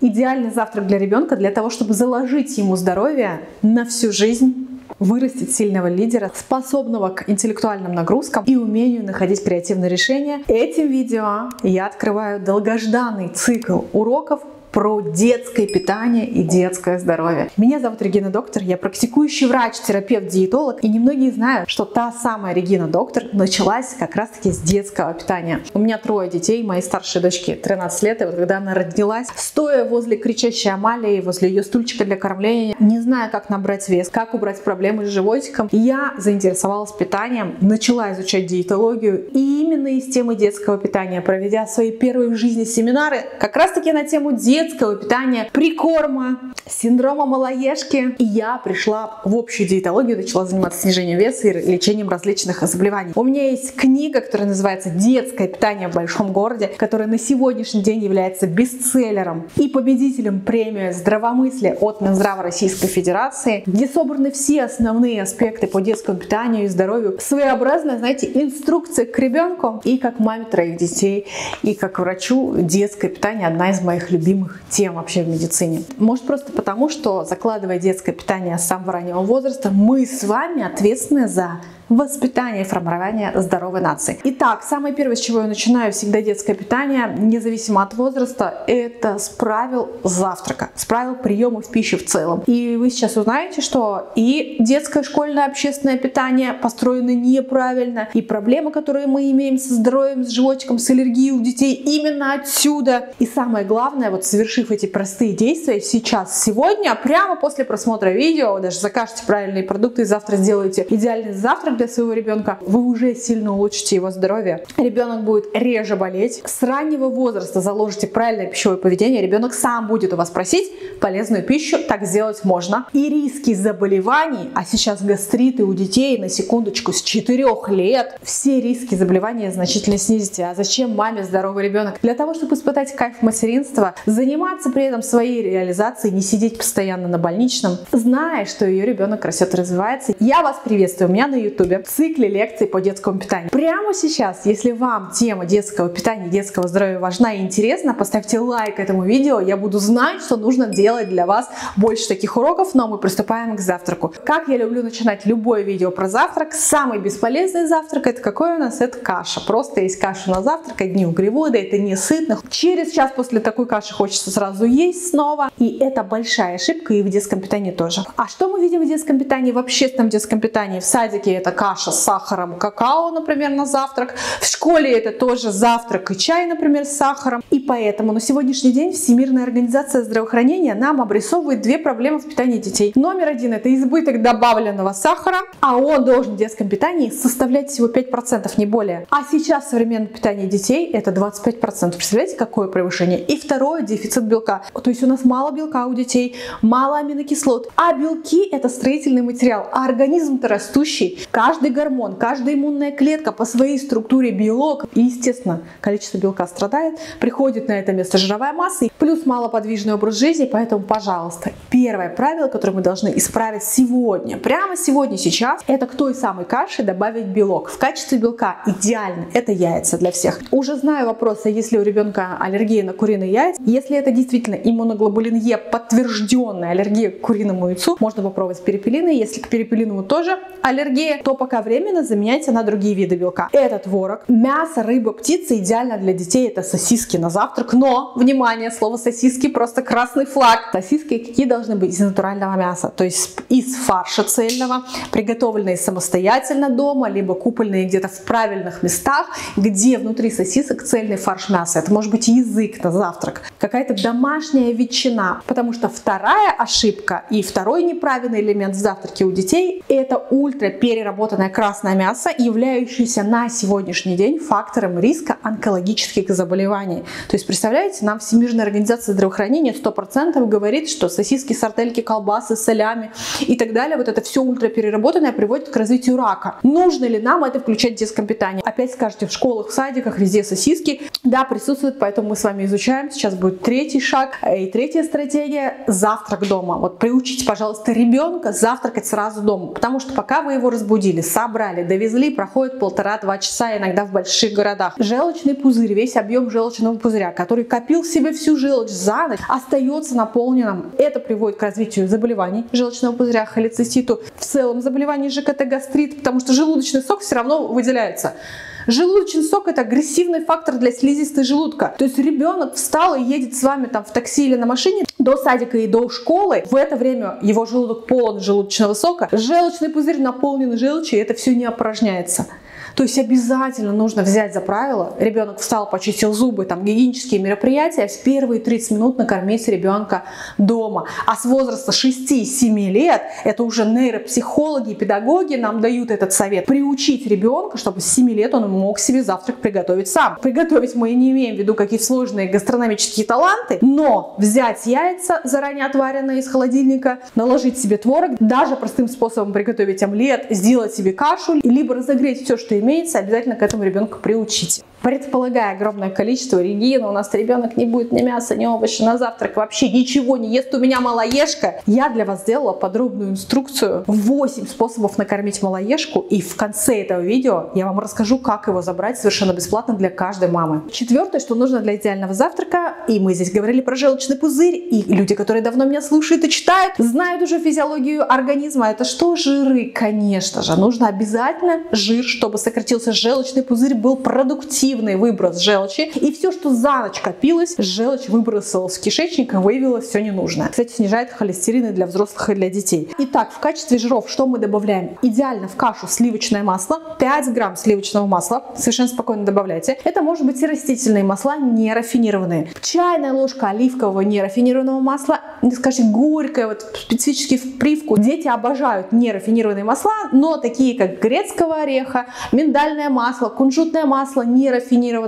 Идеальный завтрак для ребенка для того, чтобы заложить ему здоровье на всю жизнь, вырастить сильного лидера, способного к интеллектуальным нагрузкам и умению находить креативные решения. Этим видео я открываю долгожданный цикл уроков про детское питание и детское здоровье. Меня зовут Регина Доктор, я практикующий врач, терапевт, диетолог, и немногие знают, что та самая Регина Доктор началась как раз-таки с детского питания. У меня 3 детей, моей старшей дочке 13 лет, и вот когда она родилась, стоя возле кричащей Амалии, возле ее стульчика для кормления, не зная, как набрать вес, как убрать проблемы с животиком, я заинтересовалась питанием, начала изучать диетологию, и именно из темы детского питания, проведя свои первые в жизни семинары, как раз-таки на тему детского питания, прикорма, синдрома малоежки. И я пришла в общую диетологию, начала заниматься снижением веса и лечением различных заболеваний. У меня есть книга, которая называется «Детское питание в большом городе», которая на сегодняшний день является бестселлером и победителем премии «Здравомыслие» от Минздрава Российской Федерации, где собраны все основные аспекты по детскому питанию и здоровью. Своеобразная, знаете, инструкция к ребенку. И как маме 3 детей, и как врачу детское питание одна из моих любимых тем вообще в медицине. Может, просто потому, что, закладывая детское питание с самого раннего возраста, мы с вами ответственны за воспитание и формирование здоровой нации. Итак, самое первое, с чего я начинаю всегда детское питание, независимо от возраста, это с правил завтрака, с правил приемов пищи в целом. И вы сейчас узнаете, что и детское, школьное, общественное питание построено неправильно, и проблемы, которые мы имеем со здоровьем, с животиком, с аллергией у детей, именно отсюда. И самое главное, вот совершив эти простые действия сейчас, сегодня, прямо после просмотра видео, даже закажете правильные продукты и завтра сделаете идеальный завтрак для своего ребенка, вы уже сильно улучшите его здоровье. Ребенок будет реже болеть. С раннего возраста заложите правильное пищевое поведение, ребенок сам будет у вас просить полезную пищу, так сделать можно. И риски заболеваний, а сейчас гастриты у детей, на секундочку, с 4 лет, все риски заболевания значительно снизите. А зачем маме здоровый ребенок? Для того, чтобы испытать кайф материнства, заниматься при этом своей реализацией, не сидеть постоянно на больничном, зная, что ее ребенок растет и развивается. Я вас приветствую, у меня на YouTube в цикле лекций по детскому питанию. Прямо сейчас, если вам тема детского питания, детского здоровья важна и интересна, поставьте лайк этому видео, я буду знать, что нужно делать для вас больше таких уроков, но мы приступаем к завтраку. Как я люблю начинать любое видео про завтрак, самый бесполезный завтрак, это какой у нас? Это каша. Просто есть каша на завтрак, одни углеводы, это не сытно. Через час после такой каши хочется сразу есть снова, и это большая ошибка и в детском питании тоже. А что мы видим в детском питании, в общественном детском питании? В садике это каша с сахаром, какао, например, на завтрак. В школе это тоже завтрак и чай, например, с сахаром. И поэтому на сегодняшний день Всемирная организация здравоохранения нам обрисовывает 2 проблемы в питании детей. Номер 1 – это избыток добавленного сахара, а он должен в детском питании составлять всего 5%, не более. А сейчас в современном питании детей это 25%. Представляете, какое превышение? И второе – дефицит белка. То есть у нас мало белка у детей, мало аминокислот. А белки – это строительный материал, а организм-то растущий. Каждый гормон, каждая иммунная клетка по своей структуре белок. И, естественно, количество белка страдает, приходит на это место жировая масса, плюс малоподвижный образ жизни. Поэтому, пожалуйста, первое правило, которое мы должны исправить сегодня, прямо сегодня, сейчас, это к той самой каше добавить белок. В качестве белка идеально это яйца для всех. Уже знаю вопросы, если у ребенка аллергия на куриные яйца. Если это действительно иммуноглобулин Е, подтвержденная аллергия к куриному яйцу, можно попробовать перепелиный. Если к перепелиному тоже аллергия, то пока временно заменяйте на другие виды белка. Это творог, мясо, рыба, птица идеально для детей. Это сосиски на завтрак. Но, внимание, слово сосиски просто красный флаг. Сосиски какие должны быть? Из натурального мяса. То есть из фарша цельного, приготовленные самостоятельно дома, либо купленные где-то в правильных местах, где внутри сосисок цельный фарш мяса. Это может быть язык на завтрак, какая-то домашняя ветчина. Потому что вторая ошибка и второй неправильный элемент в завтраке у детей – это ультрапереработанное красное мясо, являющееся на сегодняшний день фактором риска онкологических заболеваний. То есть, представляете, нам Всемирная организация здравоохранения 100% говорит, что сосиски сосиски, сардельки, колбасы, солями и так далее. Вот это все ультрапереработанное приводит к развитию рака. Нужно ли нам это включать в детском питании? Опять скажете, в школах, в садиках, везде сосиски. Да, присутствуют, поэтому мы с вами изучаем. Сейчас будет третий шаг и третья стратегия – завтрак дома. Вот приучите, пожалуйста, ребенка завтракать сразу дома, потому что пока вы его разбудили, собрали, довезли, проходит 1,5-2 часа, иногда в больших городах. Желчный пузырь, весь объем желчного пузыря, который копил в себе всю желчь за ночь, остается наполненным. Это приводит к развитию заболеваний желчного пузыря, холециститу, в целом заболеваний ЖКТ, гастрит, потому что желудочный сок все равно выделяется. Желудочный сок – это агрессивный фактор для слизистой желудка. То есть ребенок встал и едет с вами там в такси или на машине до садика и до школы. В это время его желудок полон желудочного сока. Желчный пузырь наполнен желчью, и это все не опорожняется. То есть обязательно нужно взять за правило, ребенок встал, почистил зубы, там гигиенические мероприятия, в первые 30 минут накормить ребенка дома. А с возраста 6-7 лет, это уже нейропсихологи, педагоги нам дают этот совет, приучить ребенка, чтобы с 7 лет он мог себе завтрак приготовить сам. Приготовить мы не имеем в виду какие-то сложные гастрономические таланты, но взять яйца, заранее отваренные из холодильника, наложить себе творог, даже простым способом приготовить омлет, сделать себе кашу, либо разогреть все, что имеется, обязательно к этому ребенка приучите. Предполагая огромное количество, Регина, у нас ребенок не будет ни мяса, ни овощей на завтрак, вообще ничего не ест, у меня малоежка. Я для вас сделала подробную инструкцию, 8 способов накормить малоежку, и в конце этого видео я вам расскажу, как его забрать совершенно бесплатно для каждой мамы. Четвертое, что нужно для идеального завтрака, и мы здесь говорили про желчный пузырь, и люди, которые давно меня слушают и читают, знают уже физиологию организма. Это что? Жиры, конечно же. Нужно обязательно жир, чтобы сократился желчный пузырь, был продуктивный выброс желчи, и все, что за ночь копилось, желчь выбросилась в кишечник и выявилось все ненужное. Кстати, снижает холестерин для взрослых и для детей. Итак, в качестве жиров что мы добавляем? Идеально в кашу сливочное масло, 5 грамм сливочного масла, совершенно спокойно добавляйте. Это может быть и растительные масла, не рафинированные. Чайная ложка оливкового нерафинированного масла, скажите, горькое, вот специфический привкус. Дети обожают нерафинированные масла, но такие как грецкого ореха, миндальное масло, кунжутное масло, нерафинированное,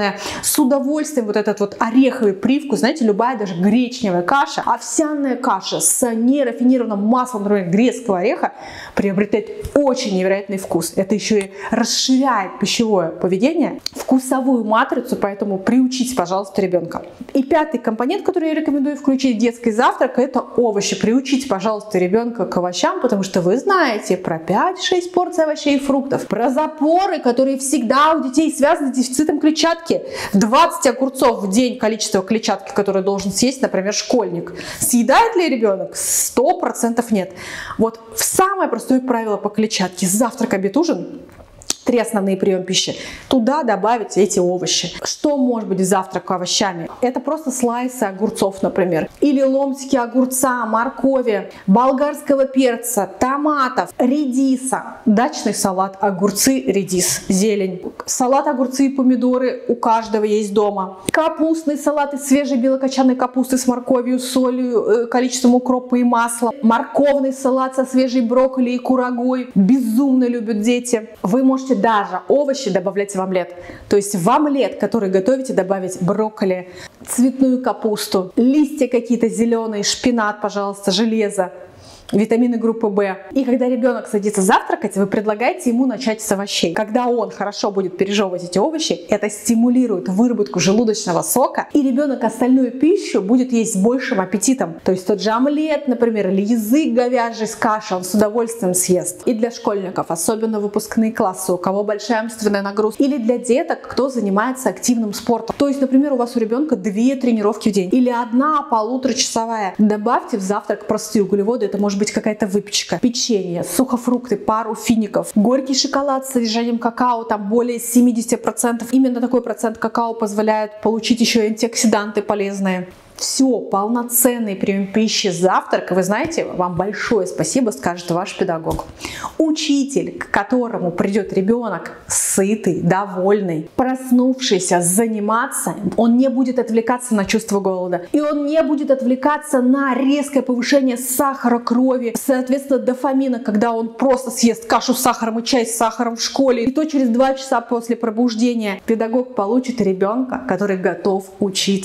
с удовольствием вот этот вот ореховый привкус, знаете, любая даже гречневая каша, овсяная каша с нерафинированным маслом, например, грецкого ореха, приобретает очень невероятный вкус. Это еще и расширяет пищевое поведение, вкусовую матрицу, поэтому приучите, пожалуйста, ребенка. И пятый компонент, который я рекомендую включить в детский завтрак, это овощи. Приучите, пожалуйста, ребенка к овощам, потому что вы знаете про 5-6 порций овощей и фруктов, про запоры, которые всегда у детей связаны с дефицитом клетчатки. 20 огурцов в день количество клетчатки, которое должен съесть, например, школьник. Съедает ли ребенок? 100% нет. Вот самое простое правило по клетчатке: завтрак, обед, ужин. 3 основные приемы пищи. Туда добавить эти овощи. Что может быть в завтрак овощами? Это просто слайсы огурцов, например. Или ломтики огурца, моркови, болгарского перца, томатов, редиса. Дачный салат, огурцы, редис, зелень. Салат, огурцы и помидоры у каждого есть дома. Капустный салат из свежей белокочанной капусты с морковью, солью, количеством укропа и масла. Морковный салат со свежей брокколи и курагой. Безумно любят дети. Вы можете даже овощи добавлять в омлет. То есть в омлет, который готовите, добавить брокколи, цветную капусту, листья какие-то зеленые, шпинат, пожалуйста, железо, витамины группы В. И когда ребенок садится завтракать, вы предлагаете ему начать с овощей. Когда он хорошо будет пережевывать эти овощи, это стимулирует выработку желудочного сока, и ребенок остальную пищу будет есть с большим аппетитом. То есть тот же омлет, например, или язык говяжий с кашей он с удовольствием съест. И для школьников, особенно выпускные классы, у кого большая умственная нагрузка, или для деток, кто занимается активным спортом. То есть, например, у вас у ребенка 2 тренировки в день или 1 полуторачасовая. Добавьте в завтрак простые углеводы, это может быть какая-то выпечка, печенье, сухофрукты, пару фиников, горький шоколад с содержанием какао, там более 70%. Именно такой процент какао позволяет получить еще и антиоксиданты полезные. Все, полноценный прием пищи, завтрак, вы знаете, вам большое спасибо скажет ваш педагог. Учитель, к которому придет ребенок сытый, довольный, проснувшийся, заниматься, он не будет отвлекаться на чувство голода. И он не будет отвлекаться на резкое повышение сахара крови, соответственно, дофамина, когда он просто съест кашу с сахаром и чай с сахаром в школе. И то через 2 часа после пробуждения педагог получит ребенка, который готов учиться.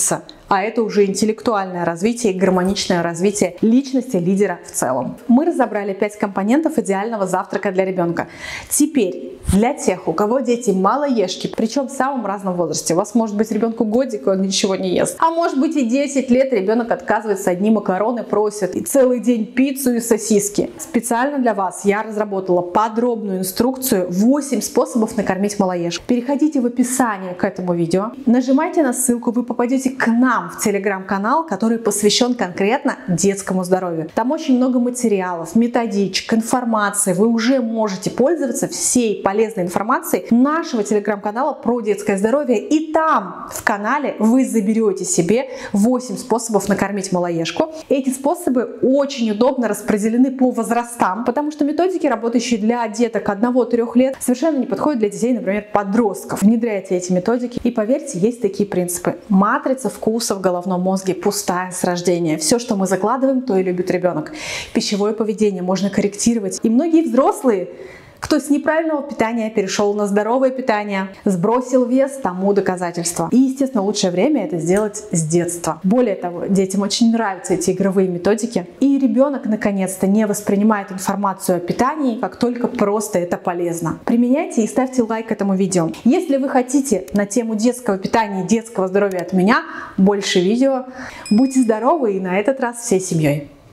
а это уже интеллектуальное развитие и гармоничное развитие личности лидера в целом. Мы разобрали 5 компонентов идеального завтрака для ребенка. Теперь для тех, у кого дети малоежки, причем в самом разном возрасте. У вас может быть ребенку годик, и он ничего не ест. А может быть и 10 лет ребенок отказывается, одни макароны просит, и целый день пиццу и сосиски. Специально для вас я разработала подробную инструкцию 8 способов накормить малоежку. Переходите в описание к этому видео, нажимайте на ссылку, вы попадете к нам в телеграм-канал, который посвящен конкретно детскому здоровью. Там очень много материалов, методичек, информации. Вы уже можете пользоваться всей полезной информацией нашего телеграм-канала про детское здоровье. И там в канале вы заберете себе 8 способов накормить малоежку. Эти способы очень удобно распределены по возрастам, потому что методики, работающие для деток 1-3 лет, совершенно не подходят для детей, например, подростков. Внедряйте эти методики. И поверьте, есть такие принципы. Матрица вкуса в головном мозге пустая с рождения. Все, что мы закладываем, то и любит ребенок. Пищевое поведение можно корректировать. И многие взрослые, кто с неправильного питания перешел на здоровое питание, сбросил вес, тому доказательства. И, естественно, лучшее время это сделать с детства. Более того, детям очень нравятся эти игровые методики. И ребенок, наконец-то, не воспринимает информацию о питании, как только просто это полезно. Применяйте и ставьте лайк этому видео. Если вы хотите на тему детского питания и детского здоровья от меня больше видео, будьте здоровы и на этот раз всей семьей.